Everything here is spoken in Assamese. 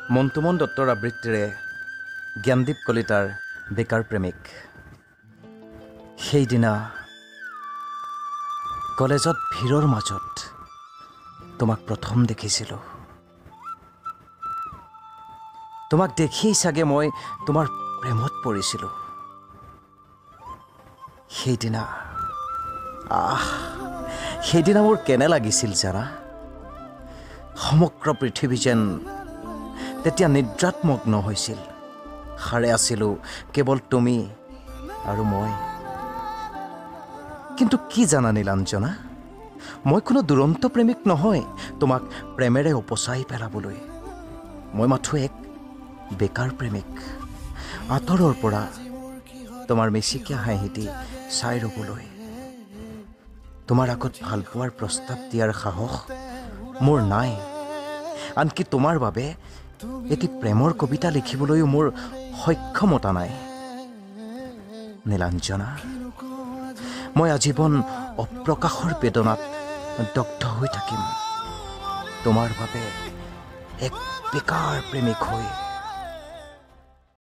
মন্তুমন দত্তৰ আবৃত্তিৰে জ্ঞানদীপ কলিতাৰ বেকাৰ প্ৰেমিক। সেইদিনা কলেজত ভিৰৰ মাজত তোমাক প্ৰথম দেখিছিলোঁ। তোমাক দেখিয়েই চাগে মই তোমাৰ প্ৰেমত পৰিছিলোঁ। সেইদিনা মোৰ কেনে লাগিছিল জানা? সমগ্ৰ পৃথিৱী যেন তেতিয়া নিদ্ৰাত মগ্ন হৈছিল। সাৰে আছিলোঁ কেৱল তুমি আৰু মই। কিন্তু কি জানা নীলাঞ্জনা, মই কোনো দুৰন্ত প্ৰেমিক নহয় তোমাক প্ৰেমেৰে উপচাই পেলাবলৈ। মই মাথো এক বেকাৰ প্ৰেমিক, আঁতৰৰ পৰা তোমাৰ মিচিকীয়া হাঁহিটি চাই ৰ'বলৈ। তোমাৰ আগত ভালপোৱাৰ প্ৰস্তাৱ দিয়াৰ সাহস মোৰ নাই। আনকি তোমাৰ বাবে এটি প্ৰেমৰ কবিতা লিখিবলৈও মোৰ সক্ষমতা নাই। নীলাঞ্জনা, মই আজীৱন অপ্ৰকাশৰ বেদনাত দগ্ধ হৈ থাকিম তোমাৰ বাবে এক বেকাৰ প্ৰেমিক হৈ।